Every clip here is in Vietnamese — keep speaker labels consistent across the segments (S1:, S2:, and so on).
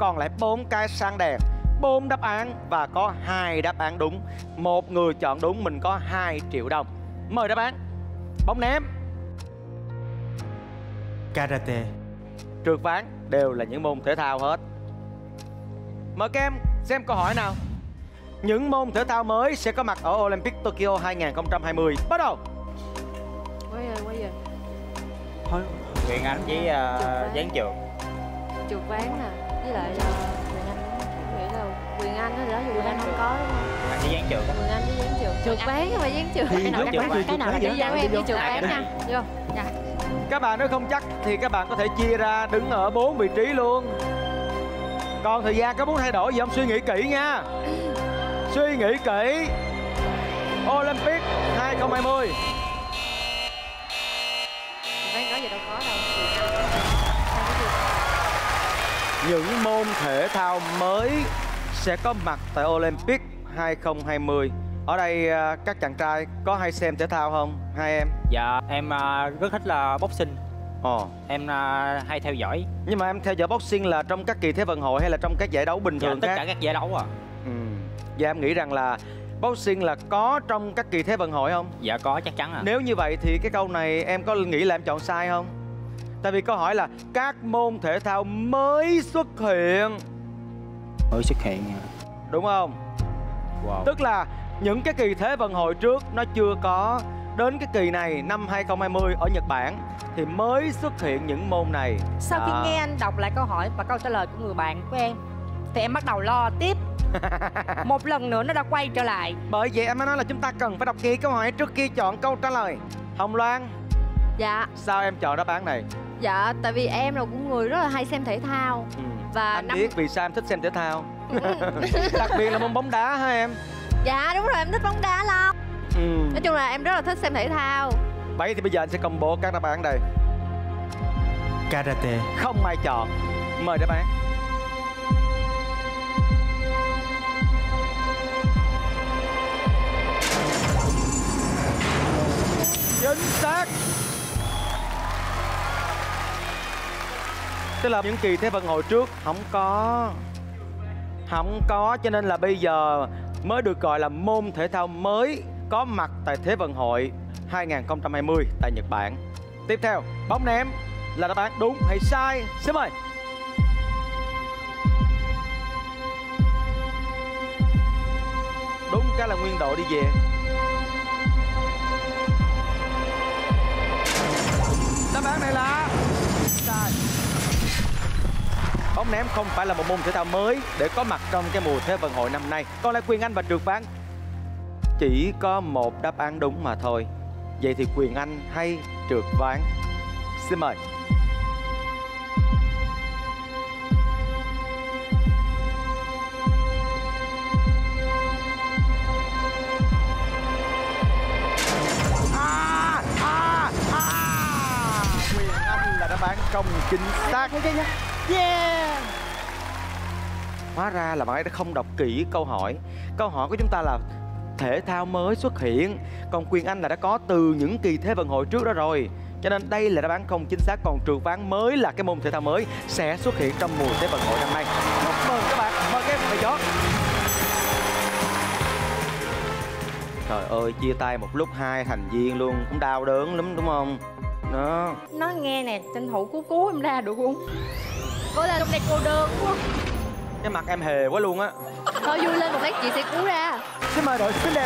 S1: còn lại 4 cái sáng đèn, 4 đáp án và có 2 đáp án đúng. Một người chọn đúng mình có 2 triệu đồng. Mời đáp án. Bóng ném,
S2: Karate.
S1: trượt ván đều là những môn thể thao hết. Mời các em xem câu hỏi nào. Những môn thể thao mới sẽ có mặt ở Olympic Tokyo 2020. Bắt đầu.
S3: Quay về.
S2: Thôi,
S4: Quyền Anh với dán trượt.
S3: Trượt ván nè, với lại Quyền Anh nghĩ là Quyền Anh đó, đó Quyền Anh không có đúng không?
S4: Anh với dán trượt.
S3: Quyền Anh với dán trượt. Trượt ván mà dán trượt.
S2: Thì
S3: Cái nào
S2: trượt
S3: chắc
S2: ván,
S3: cái nào là
S2: trượt
S3: cái
S2: ván.
S3: dán em đi trượt ván nha. Vô. Dạ.
S1: Các bạn nếu không chắc thì các bạn có thể chia ra đứng ở 4 vị trí luôn. Còn thời gian có muốn thay đổi gì không? Suy nghĩ kỹ nha. Suy nghĩ kỹ. Olympic 2020.
S3: Ván đó giờ đâu có đâu.
S1: Những môn thể thao mới sẽ có mặt tại Olympic 2020. Ở đây các chàng trai có hay xem thể thao không? Hai em?
S4: Dạ em rất thích là boxing.
S1: Ồ.
S4: Em hay theo dõi.
S1: Nhưng mà em theo dõi boxing là trong các kỳ Thế vận hội hay là trong các giải đấu bình thường
S4: Tất
S1: khác?
S4: cả các giải đấu à.
S1: Và em nghĩ rằng là boxing là có trong các kỳ Thế vận hội không?
S4: Dạ có, chắc chắn à.
S1: Nếu như vậy thì cái câu này em có nghĩ là em chọn sai không? Tại vì câu hỏi là các môn thể thao mới xuất hiện.
S4: Mới xuất hiện.
S1: Đúng không?
S4: Wow.
S1: Tức là những cái kỳ Thế vận hội trước nó chưa có. Đến cái kỳ này năm 2020 ở Nhật Bản thì mới xuất hiện những môn này.
S5: Sau khi nghe anh đọc lại câu hỏi và câu trả lời của người bạn của em thì em bắt đầu lo tiếp. Một lần nữa nó đã quay trở lại.
S1: Bởi vậy em mới nói là chúng ta cần phải đọc kỹ câu hỏi trước khi chọn câu trả lời. Hồng Loan,
S3: Dạ.
S1: sao em chọn đáp án này?
S3: Dạ, tại vì em là cũng người rất là hay xem thể thao. Và
S1: Anh biết vì sao em thích xem thể thao. Đặc biệt là môn bóng đá hả em?
S3: Dạ đúng rồi, em thích bóng đá lắm. Nói chung là em rất là thích xem thể thao.
S1: Vậy thì bây giờ anh sẽ công bố các đáp án đây.
S2: Karate.
S1: Không ai chọn. Mời đáp án. Chính xác. Tức là những kỳ Thế vận hội trước không có cho nên là bây giờ mới được gọi là môn thể thao mới có mặt tại Thế vận hội 2020 tại Nhật Bản. Tiếp theo, bóng ném là đáp án đúng hay sai? Xin mời. Đúng cái là nguyên độ đi về. Đáp án này là sai. Bóng ném không phải là một môn thể thao mới để có mặt trong cái mùa Thế vận hội năm nay. Còn lại Quyền Anh và trượt ván chỉ có một đáp án đúng mà thôi. Vậy thì Quyền Anh hay trượt ván? Xin mời. Quyền Anh là đáp án không chính xác. Yeah. Hóa ra là bạn ấy đã không đọc kỹ câu hỏi. Câu hỏi của chúng ta là thể thao mới xuất hiện, còn Quyền Anh là đã có từ những kỳ Thế vận hội trước đó rồi. Cho nên đây là đáp án không chính xác. Còn trượt ván mới là cái môn thể thao mới sẽ xuất hiện trong mùa Thế vận hội năm nay. Chúc mừng các bạn. Mời các em về chó. Trời ơi, chia tay một lúc 2 thành viên luôn cũng đau đớn lắm đúng không? Đó.
S5: Nói nghe nè, tranh thủ cứu em ra được không?
S3: Cố lên.
S5: Trong đây cô đơn quá.
S1: Cái mặt em hề quá luôn á.
S3: Thôi vui lên một lát chị sẽ cứu ra.
S1: Xin mời đội xinh đẹp.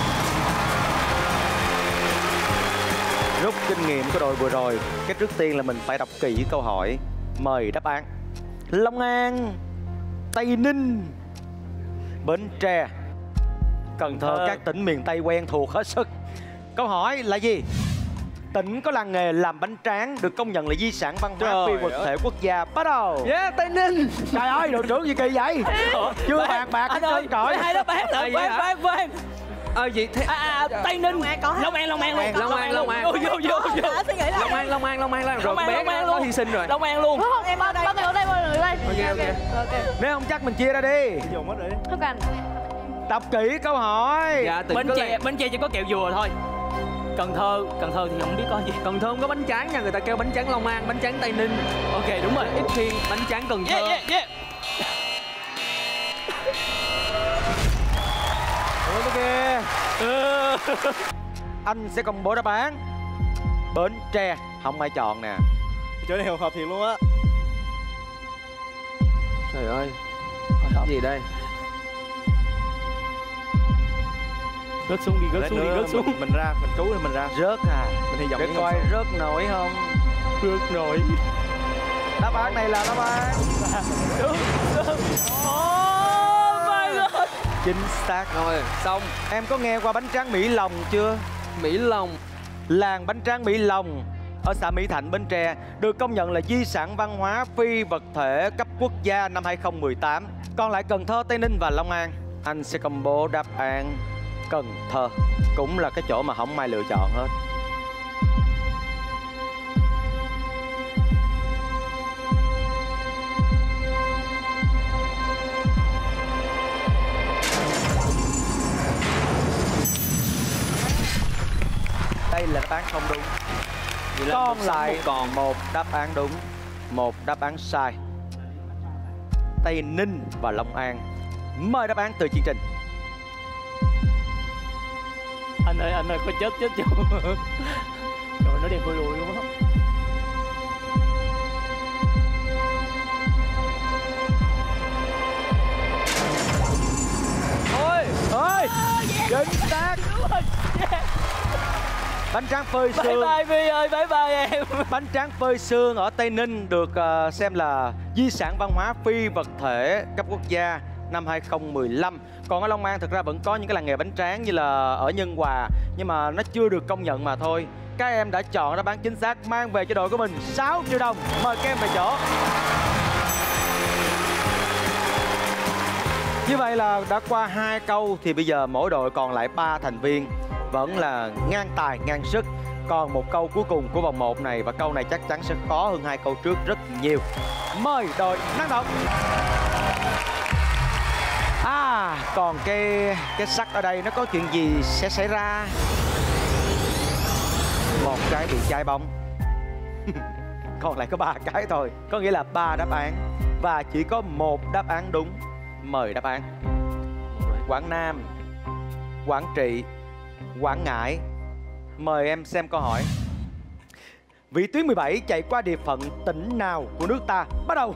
S1: Rút kinh nghiệm của đội vừa rồi, cái trước tiên là mình phải đọc kỹ câu hỏi. Mời đáp án. Long An, Tây Ninh, Bến Tre, Cần Thơ, các tỉnh miền Tây quen thuộc hết sức. Câu hỏi là gì? Tỉnh có làng nghề làm bánh tráng được công nhận là di sản văn hóa phi vật thể quốc gia. Bắt đầu.
S2: Yeah, Tây Ninh.
S1: Trời ơi, đội trưởng gì kỳ vậy? Chưa bàn bạc cái trơn trọi.
S2: Hai đáp án rồi. Khoan. Gì thế? Tây Ninh. Long An luôn. Long An. Vô. Long An. Rồi bé nó hy sinh rồi.
S5: Long An luôn.
S3: Không, em bao người đây, mọi người đây.
S2: Ok.
S1: Nếu không chắc mình chia ra đi.
S3: Không cần.
S1: Đọc kỹ câu hỏi.
S2: Dạ,
S6: Bến Tre chỉ có kẹo dừa thôi. Cần Thơ thì không biết có gì.
S2: Cần Thơ không có bánh tráng nha, người ta kêu bánh tráng Long An, bánh tráng Tây Ninh.
S6: Ok đúng rồi.
S2: Ít khi bánh tráng Cần Thơ.
S6: Yeah.
S1: Ủa kìa. Anh sẽ công bố đáp án. Bến Tre không ai chọn nè.
S7: Chỗ này hợp thiệt luôn á.
S2: Trời ơi, gì đây?
S6: Rớt xuống đi, rớt xuống đi, rớt xuống.
S7: Mình ra, mình cứu thì mình ra.
S1: Rớt à?
S7: Mình hy vọng
S1: để coi rớt nổi không.
S6: Rớt nổi.
S1: Đáp án này là đáp án
S6: Đúng. My God.
S1: chính xác.
S2: Rồi, xong.
S1: Em có nghe qua bánh tráng Mỹ Lòng chưa?
S2: Mỹ Lòng.
S1: Làng bánh tráng Mỹ Lòng ở xã Mỹ Thạnh, Bến Tre được công nhận là di sản văn hóa phi vật thể cấp quốc gia năm 2018. Còn lại Cần Thơ, Tây Ninh và Long An. Anh sẽ công bố đáp án Cần Thơ. Cũng là cái chỗ mà không ai lựa chọn hết. Đây là đáp án không đúng. Còn lại còn một đáp án đúng, một đáp án sai. Tây Ninh và Long An. Mời đáp án từ chương trình.
S6: Anh ơi, có chết chưa? Trời, nó đen hơi lùi luôn á.
S1: Ôi, chính xác. Bánh tráng phơi xương.
S6: Bye bye Vi ơi, bye bye em.
S1: Bánh tráng phơi xương ở Tây Ninh được xem là di sản văn hóa phi vật thể cấp quốc gia năm 2015. Còn ở Long An thực ra vẫn có những cái làng nghề bánh tráng như là ở Nhân Hòa, nhưng mà nó chưa được công nhận mà thôi. Các em đã chọn đáp án chính xác, mang về cho đội của mình 6 triệu đồng. Mời các em về chỗ. Như vậy là đã qua 2 câu thì bây giờ mỗi đội còn lại 3 thành viên. Vẫn là ngang tài, ngang sức. Còn một câu cuối cùng của vòng 1 này, và câu này chắc chắn sẽ khó hơn 2 câu trước rất nhiều. Mời đội năng động. Còn cái sắt ở đây nó có chuyện gì sẽ xảy ra? Một cái bị chai bóng. Còn lại có 3 cái thôi. Có nghĩa là 3 đáp án và chỉ có một đáp án đúng. Mời đáp án. Quảng Nam, Quảng Trị, Quảng Ngãi. Mời em xem câu hỏi. Vị tuyến 17 chạy qua địa phận tỉnh nào của nước ta? Bắt đầu.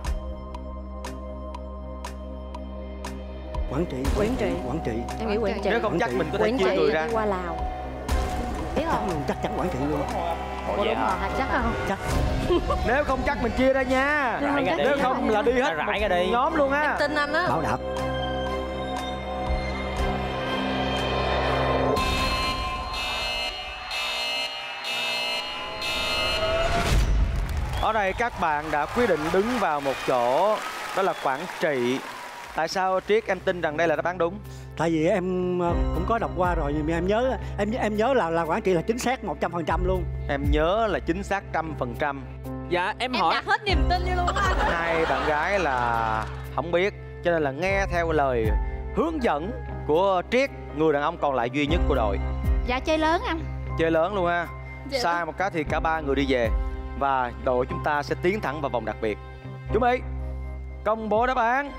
S7: Quảng Trị.
S3: Em nghĩ Quảng Trị.
S1: Nếu không chắc mình có thể chia người ra.
S3: Đi qua Lào. Biết không?
S7: Chắc chắn Quảng Trị luôn.
S3: Ủa đúng rồi, chắc không?
S7: Chắc.
S1: Nếu không chắc mình chia ra nha. Nếu không là đi hết một nhóm luôn á.
S3: Tin anh á.
S7: Bảo đảm.
S1: Ở đây các bạn đã quyết định đứng vào một chỗ, đó là Quảng Trị. Tại sao Triết em tin rằng đây là đáp án đúng?
S7: Tại vì em cũng có đọc qua rồi, nhưng em nhớ em nhớ là Quảng Trị là chính xác 100% luôn.
S1: Em nhớ là chính xác 100%.
S2: Dạ em
S3: Em
S2: hỏi.
S3: đặt hết niềm tin vô luôn á anh.
S1: Hai bạn gái là không biết, cho nên là nghe theo lời hướng dẫn của Triết, người đàn ông còn lại duy nhất của đội.
S3: Dạ chơi lớn anh.
S1: Chơi lớn luôn ha.
S3: Dạ.
S1: Sai một cái thì cả 3 người đi về. Và đội chúng ta sẽ tiến thẳng vào vòng đặc biệt. Chuẩn bị. Công bố đáp án.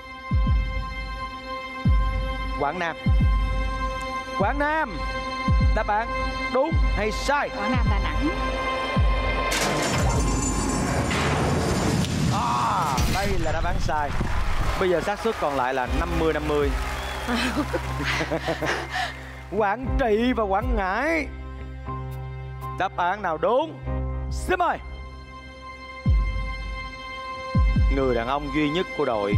S1: Quảng Nam. Quảng Nam. Đáp án đúng hay sai?
S3: Quảng Nam, Đà Nẵng.
S1: Đây là đáp án sai. Bây giờ xác suất còn lại là 50-50. Quảng Trị và Quảng Ngãi. Đáp án nào đúng? Xin mời. Người đàn ông duy nhất của đội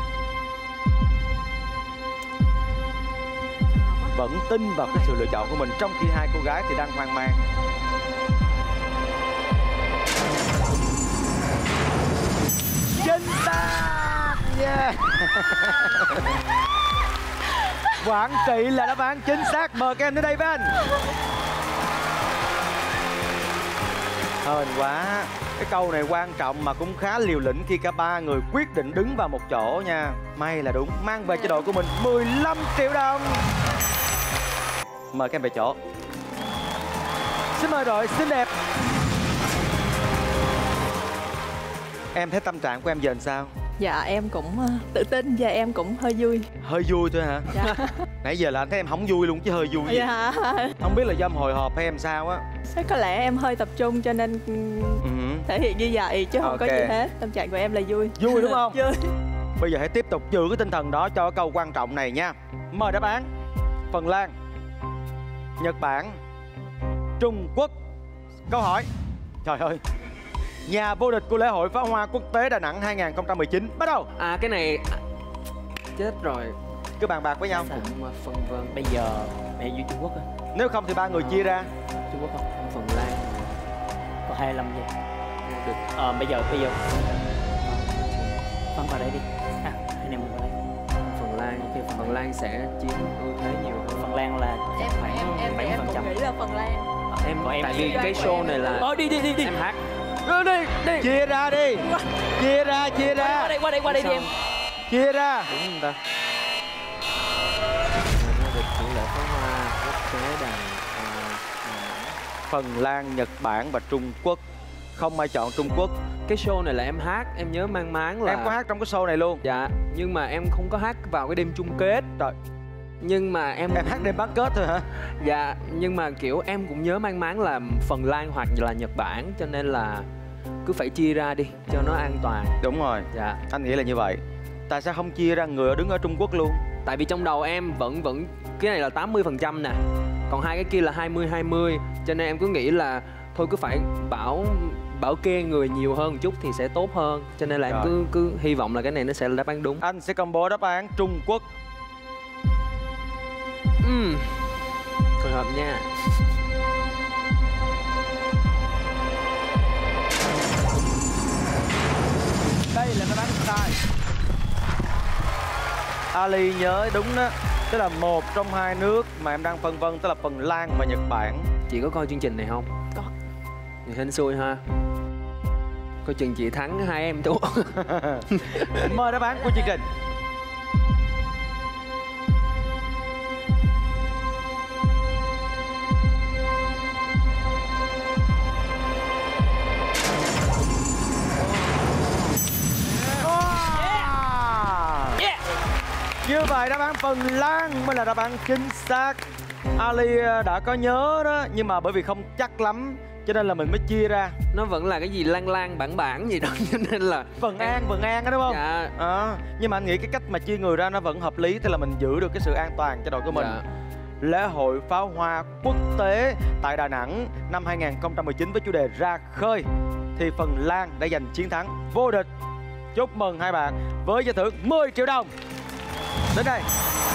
S1: vẫn tin vào cái sự lựa chọn của mình, trong khi hai cô gái thì đang hoang mang. Chính xác. Yeah. Quảng Trị là đáp án chính xác. Mời các em đến đây với anh. Hên quá. Cái câu này quan trọng mà cũng khá liều lĩnh khi cả 3 người quyết định đứng vào một chỗ nha. May là đúng. Mang về cho đội của mình 15 triệu đồng. Mời các em về chỗ. Xin mời đội xinh đẹp. Em thấy tâm trạng của em giờ làm sao?
S8: Dạ em cũng tự tin và em cũng hơi vui.
S1: Hơi vui thôi hả?
S8: Dạ.
S1: Nãy giờ là anh thấy em không vui luôn chứ hơi vui.
S8: Dạ.
S1: Không biết là do em hồi hộp hay em sao á?
S8: Chắc có lẽ em hơi tập trung cho nên thể hiện như vậy chứ không có gì hết. Tâm trạng của em là vui.
S1: Vui đúng không?
S8: Vui.
S1: Bây giờ hãy tiếp tục giữ cái tinh thần đó cho câu quan trọng này nha. Mời đáp án. Phần Lan, Nhật Bản, Trung Quốc. Câu hỏi. Trời ơi. Nhà vô địch của lễ hội pháo hoa quốc tế Đà Nẵng 2019 bắt đầu.
S2: À cái này chết rồi.
S1: Cứ bàn bạc với nhau.
S2: Cũng phân vân.
S4: Bây giờ mẹ vui Trung Quốc á.
S1: Nếu không thì ba người chia ra.
S4: Trung Quốc không?
S2: Phần Lan.
S4: Còn 25 giây.
S2: Được.
S4: Bây giờ Phân vào đây đi. Anh em vào đây.
S2: Phần Lan. Ok, Phần Lan sẽ chiếm ưu thế nhiều hơn.
S4: Phần Lan là
S8: Em cũng nghĩ là Phần Lan.
S2: Tại vì cái show này là
S6: đi
S2: em hát.
S6: đi.
S1: Chia ra đi. Chia ra.
S6: Qua đây đi em.
S1: Chia ra.
S2: Đúng không ta? Vô địch của lễ pháo hoa quốc tế Đà Nẵng.
S1: Phần Lan, Nhật Bản và Trung Quốc. Không ai chọn Trung Quốc.
S2: Cái show này là em hát, em nhớ mang máng là
S1: Em có hát trong cái show này luôn?
S2: Dạ, nhưng mà em không có hát vào cái đêm chung kết.
S1: Trời.
S2: Nhưng mà em
S1: hát đêm bán kết thôi hả?
S2: Dạ, nhưng mà kiểu em cũng nhớ mang máng là Phần Lan hoặc là Nhật Bản, cho nên là cứ phải chia ra đi cho nó an toàn.
S1: Đúng rồi.
S2: Dạ.
S1: Anh nghĩ là như vậy. Tại sao không chia ra người đứng ở Trung Quốc luôn?
S2: Tại vì trong đầu em vẫn cái này là 80% nè, còn hai cái kia là 20-20, cho nên em cứ nghĩ là thôi cứ phải bảo kê người nhiều hơn một chút thì sẽ tốt hơn, cho nên là
S1: Rồi.
S2: em cứ hy vọng là cái này nó sẽ là đáp án đúng.
S1: Anh sẽ công bố đáp án Trung Quốc.
S2: Hồi hộp nha.
S1: Đây là đáp án sai. Ali nhớ đúng đó. Tức là một trong hai nước mà em đang phân vân, tức là Phần Lan và Nhật Bản.
S2: Chị có coi chương trình này không?
S8: Có.
S2: Thì hên xui ha. Coi chừng chị thắng, hai em thua.
S1: Mời đáp án của chương trình. Như vậy đáp án Phần Lan mới là đáp án chính xác. Ali đã có nhớ đó, nhưng mà bởi vì không chắc lắm cho nên là mình mới chia ra.
S2: Nó vẫn là cái gì lan bản gì đó, cho nên là
S1: Vân An đó đúng không?
S2: Dạ.
S1: Nhưng mà anh nghĩ cái cách mà chia người ra nó vẫn hợp lý, thế là mình giữ được cái sự an toàn cho đội của mình.
S2: Dạ.
S1: Lễ hội pháo hoa quốc tế tại Đà Nẵng năm 2019 với chủ đề Ra khơi thì Phần Lan đã giành chiến thắng vô địch. Chúc mừng hai bạn với giải thưởng 10 triệu đồng. Đến đây.